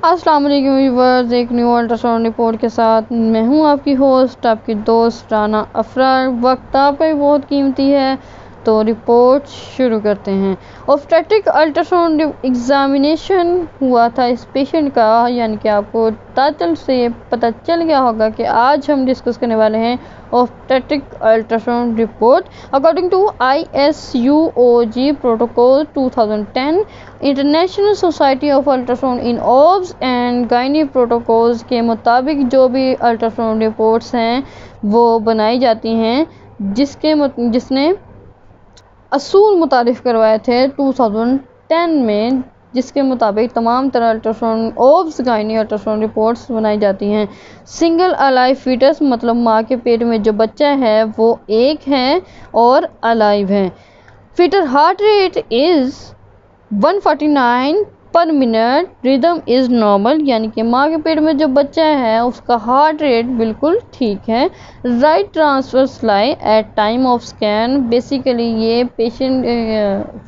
अस्सलाम वालेकुम व्यूअर्स, एक न्यू अल्ट्रासाउंड रिपोर्ट के साथ मैं हूं आपकी होस्ट, आपकी दोस्त राना अफरार। वक्त आपका भी बहुत कीमती है, तो रिपोर्ट शुरू करते हैं। ऑब्स्टेट्रिक अल्ट्रासाउंड एग्जामिनेशन हुआ था इस पेशेंट का, यानी कि आपको टाइटल से पता चल गया होगा कि आज हम डिस्कस करने वाले हैं obstetric ultrasound report according to ISUOG protocol 2010, international society of ultrasound in obs and gynae protocols के मुताबिक जो भी अल्ट्रासाउंड रिपोर्ट्स हैं वो बनाई जाती हैं, जिसने असूल मुतारिफ करवाए थे 2010 में, जिसके मुताबिक तमाम तरह ultrasound obs gynae ultrasound reports बनाई जाती हैं। सिंगल अलाइव फीटस मतलब माँ के पेट में जो बच्चा है वो एक है और अलाइव है। फीटर हार्ट रेट इज़ 149 पर मिनट, रिदम इज़ नॉर्मल, यानी कि माँ के पेट में जो बच्चा है उसका हार्ट रेट बिल्कुल ठीक है। Right transfer lie at time of scan, basically ये पेशेंट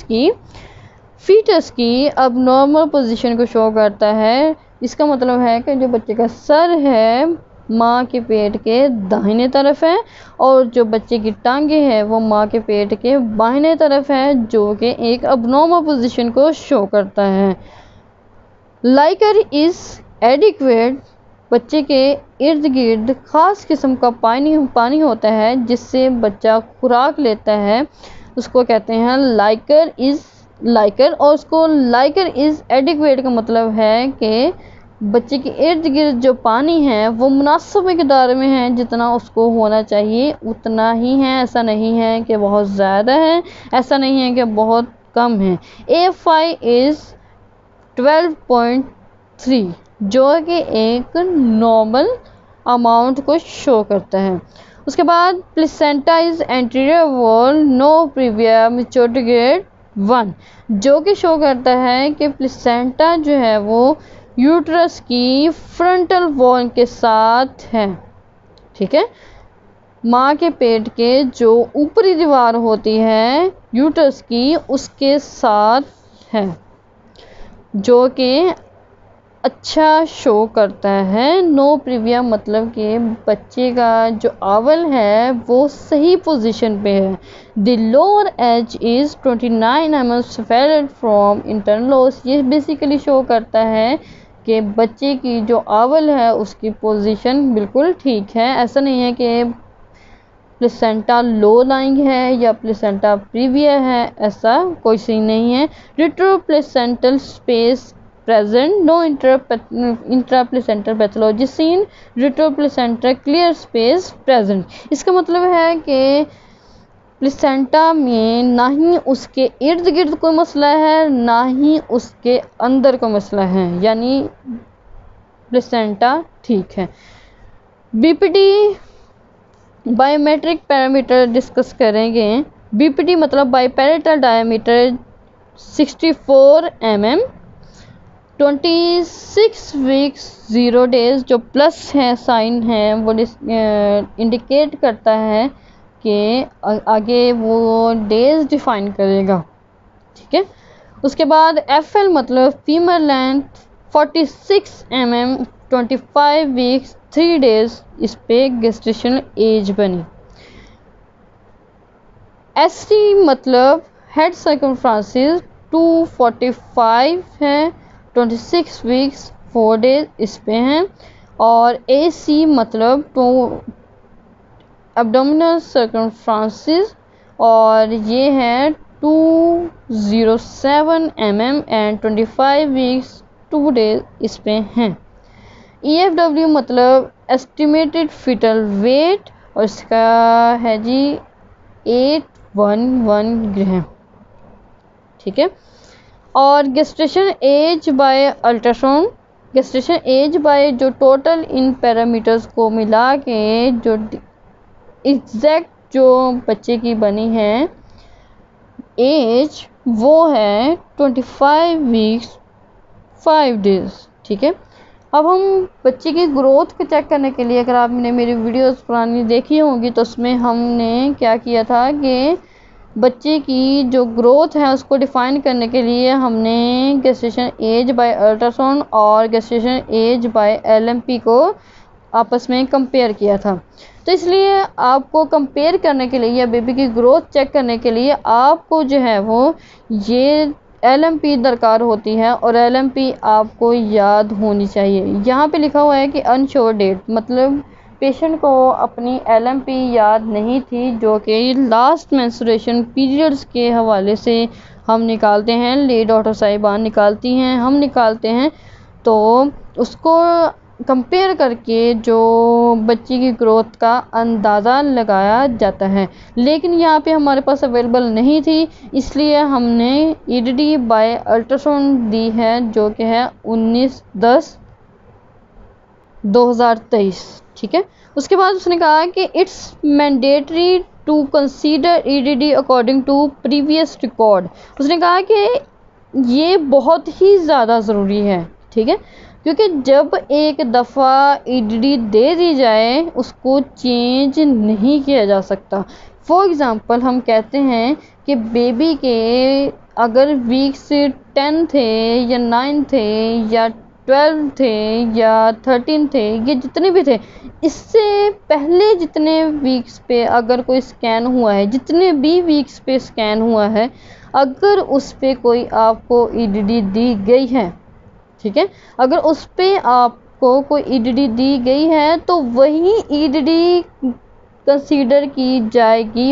फीटस की अब नॉर्मल पोजीशन को शो करता है। इसका मतलब है कि जो बच्चे का सर है माँ के पेट के दाहिने तरफ है और जो बच्चे की टांगे हैं वो माँ के पेट के बाहिने तरफ है, जो कि एक अबनॉर्मल पोजीशन को शो करता है। लाइकर इज़ एडिक्वेट, बच्चे के इर्द गिर्द ख़ास किस्म का पानी होता है जिससे बच्चा खुराक लेता है, उसको कहते हैं लाइकर। और उसको लाइकर इज़ एडिक्वेट का मतलब है कि बच्चे के इर्द गिर्द जो पानी है वो मुनासिब मिक़दार में है, जितना उसको होना चाहिए उतना ही है। ऐसा नहीं है कि बहुत ज़्यादा है, ऐसा नहीं है कि बहुत कम है। AFI इज़ 12.3, जो कि एक नॉर्मल अमाउंट को शो करता है। उसके बाद placenta is anterior wall no previa maturity grade 1, जो कि शो करता है कि प्लेसेंटा जो है वो यूट्रस की फ्रंटल वॉल के साथ है। ठीक है, माँ के पेट के जो ऊपरी दीवार होती है यूट्रस की उसके साथ है, जो कि अच्छा शो करता है। नो प्रीविया मतलब कि बच्चे का जो आवल है वो सही पोजीशन पे है। The lower edge is 29 mm separated from internal os, ये बेसिकली शो करता है कि बच्चे की जो आवल है उसकी पोजीशन बिल्कुल ठीक है। ऐसा नहीं है कि प्लेसेंटा लो लाइंग है या प्लेसेंटा प्रीविया है, ऐसा कोई सीन नहीं है। Retro placental space present, no intraplacental pathology seen, retro placenta clear space present. इसका मतलब है कि प्लेसेंटा में ना ही उसके इर्द गिर्द कोई मसला है ना ही उसके अंदर कोई मसला है, यानी प्लेसेंटा ठीक है। BPD बायोमेट्रिक पैरामीटर डिस्कस करेंगे। BPD मतलब biparietal diameter 64 mm, 26 weeks 0 days, जो प्लस है साइन है वो इंडिकेट करता है कि आगे वो डेज डिफाइन करेगा। ठीक है, उसके बाद FL मतलब female length 46 mm, 25 weeks 3 days, इस पे गेस्टेशनल एज बनी। ST मतलब हेड सर्कमफ्रेंस 245 है, 26 वीक्स 4 डेज इस पे हैं। और AC मतलब तो एब्डोमिनल सर्कमफ्रेंस, और ये है 207 mm एंड 25 वीक्स 2 डेज इस पे हैं। EFW मतलब एस्टिमेटेड फीटल वेट, और इसका है जी 811 ग्राम। ठीक है, और gestation age by ultrasound, gestation age by जो टोटल इन पैरामीटर्स को मिला के जो एग्जैक्ट जो बच्चे की बनी है एज वो है 25 वीक्स 5 डेज। ठीक है, अब हम बच्चे की ग्रोथ को चेक करने के लिए, अगर आपने मेरी वीडियोस पुरानी देखी होंगी तो उसमें हमने क्या किया था कि बच्चे की जो ग्रोथ है उसको डिफ़ाइन करने के लिए हमने गेस्टेशन एज बाय अल्ट्रासाउंड और गेस्टेशन एज बाय LMP को आपस में कंपेयर किया था। तो इसलिए आपको कंपेयर करने के लिए या बेबी की ग्रोथ चेक करने के लिए आपको जो है वो ये LMP दरकार होती है और LMP आपको याद होनी चाहिए। यहाँ पे लिखा हुआ है कि अनश्योर डेट, मतलब पेशेंट को अपनी LMP याद नहीं थी, जो कि लास्ट मेंस्ट्रुएशन पीरियड्स के हवाले से हम निकालते हैं, ले डॉक्टर साहिबान निकालती हैं, हम निकालते हैं। तो उसको कंपेयर करके जो बच्ची की ग्रोथ का अंदाज़ा लगाया जाता है, लेकिन यहाँ पे हमारे पास अवेलेबल नहीं थी, इसलिए हमने EDD बाय अल्ट्रासाउंड दी है, जो कि है 19/10/2023। ठीक है। उसके बाद उसने कहा कि it's mandatory to consider EDD according to previous record. उसने कहा कि ये बहुत ही ज़्यादा ज़रूरी है। ठीक है, क्योंकि जब एक दफ़ा EDD दे दी जाए उसको चेंज नहीं किया जा सकता। फॉर एग्ज़ाम्पल हम कहते हैं कि बेबी के अगर वीक्स 10 थे या 9 थे या 12 थे या 13 थे, ये जितने भी थे, इससे पहले जितने वीक्स पे अगर कोई स्कैन हुआ है, जितने भी वीक्स पे स्कैन हुआ है, अगर उस पे कोई आपको EDD दी गई है, ठीक है, अगर उस पे आपको कोई EDD दी गई है तो वही EDD कंसीडर की जाएगी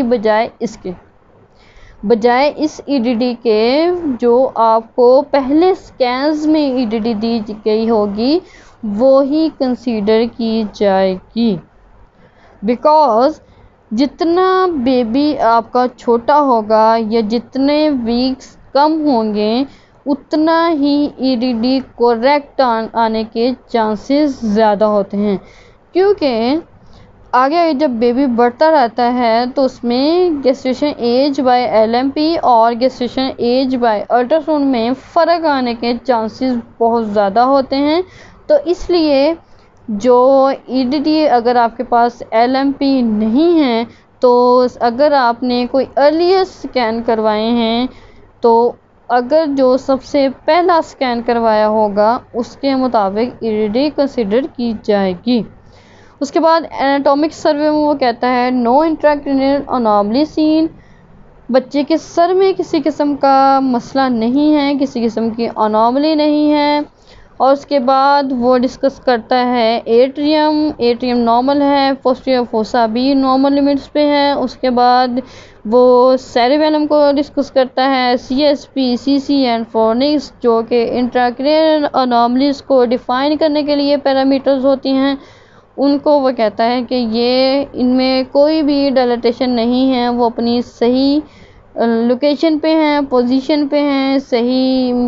बजाय इस EDD के जो आपको पहले स्कैन्स में EDD दी गई होगी वो ही कंसीडर की जाएगी। बिकॉज़ जितना बेबी आपका छोटा होगा या जितने वीक्स कम होंगे उतना ही EDD करेक्ट आने के चांसेस ज़्यादा होते हैं, क्योंकि आगे जब बेबी बढ़ता रहता है तो उसमें गेस्टेशन एज बाय LMP और गेस्टेशन एज बाय अल्ट्रासाउंड में फ़र्क आने के चांसेस बहुत ज़्यादा होते हैं। तो इसलिए जो EDD अगर आपके पास LMP नहीं है, तो अगर आपने कोई अर्लियर स्कैन करवाए हैं, तो अगर जो सबसे पहला स्कैन करवाया होगा उसके मुताबिक EDD कंसिडर की जाएगी। उसके बाद एनाटॉमिक सर्वे में वो कहता है नो इंट्राक्रैनियल अनॉमली सीन, बच्चे के सर में किसी किस्म का मसला नहीं है, किसी किस्म की अनॉमली नहीं है। और उसके बाद वो डिस्कस करता है एट्रियम नॉर्मल है, पोस्टीरियर फोसा भी नॉर्मल लिमिट्स पे है। उसके बाद वो सेरेबेलम को डिस्कस करता है, CSP, CC एंड फोनिक्स, जो कि इंट्राक्रैनियल अनॉमलीज को डिफ़ाइन करने के लिए पैरामीटर्स होती हैं, उनको वो कहता है कि ये इनमें कोई भी डायलेटेशन नहीं है, वो अपनी सही लोकेशन पे हैं, पोजीशन पे हैं, सही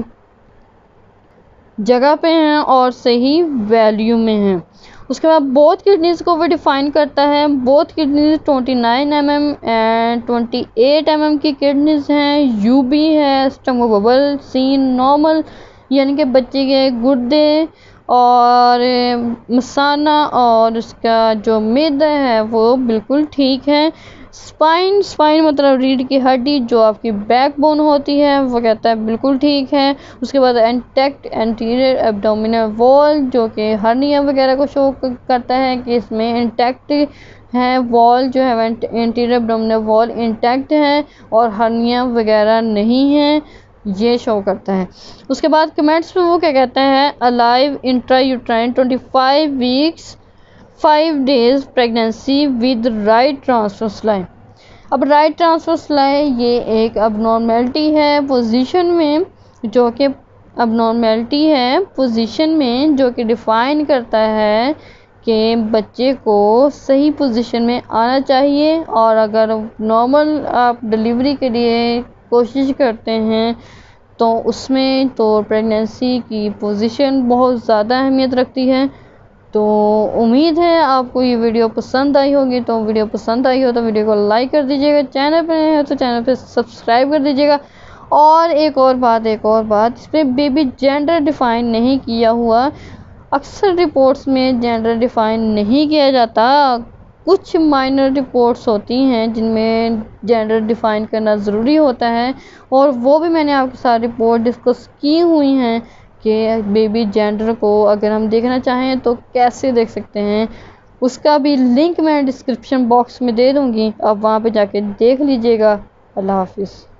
जगह पे हैं और सही वैल्यू में हैं। उसके बाद बोथ किडनीज़ को वो डिफ़ाइन करता है। Both kidneys 29 mm and 28 mm की किडनीज़ हैं। UB है, स्टमक बबल सीन नॉर्मल, यानी कि बच्चे के गुर्दे और मसाना और उसका जो मैदा है वो बिल्कुल ठीक है। स्पाइन मतलब रीढ़ की हड्डी जो आपकी बैकबोन होती है, वो कहता है बिल्कुल ठीक है। उसके बाद इंटैक्ट एंटीरियर एब्डोमिनल वॉल, जो कि हर्निया वगैरह को शो करता है कि इसमें इंटैक्ट है, वॉल जो है एंटीरियर एब्डोमिनल वॉल इंटैक्ट है और हर्निया वगैरह नहीं है, ये शो करता है। उसके बाद कमेंट्स में वो क्या कहता है, alive intrauterine 25 weeks 5 days pregnancy with right transverse line. अब राइट ट्रांसवर्स लाइन ये एक अबनॉर्मेलिटी है पोजीशन में, जो कि अबनॉर्मेलिटी है पोजीशन में, जो कि डिफ़ाइन करता है कि बच्चे को सही पोजीशन में आना चाहिए। और अगर नॉर्मल आप डिलीवरी के लिए कोशिश करते हैं तो उसमें तो प्रेगनेंसी की पोजीशन बहुत ज़्यादा अहमियत रखती है। तो उम्मीद है आपको ये वीडियो पसंद आई होगी। तो वीडियो पसंद आई हो तो वीडियो को लाइक कर दीजिएगा, चैनल पे है तो चैनल पे सब्सक्राइब कर दीजिएगा। और एक और बात इस पर बेबी जेंडर डिफ़ाइन नहीं किया हुआ, अक्सर रिपोर्ट्स में जेंडर डिफ़ाइन नहीं किया जाता, कुछ माइनर रिपोर्ट्स होती हैं जिनमें जेंडर डिफ़ाइन करना ज़रूरी होता है, और वो भी मैंने आपके साथ रिपोर्ट डिस्कस की हुई हैं कि बेबी जेंडर को अगर हम देखना चाहें तो कैसे देख सकते हैं। उसका भी लिंक मैं डिस्क्रिप्शन बॉक्स में दे दूँगी, आप वहाँ पे जाके देख लीजिएगा। अल्लाह हाफ़िज़।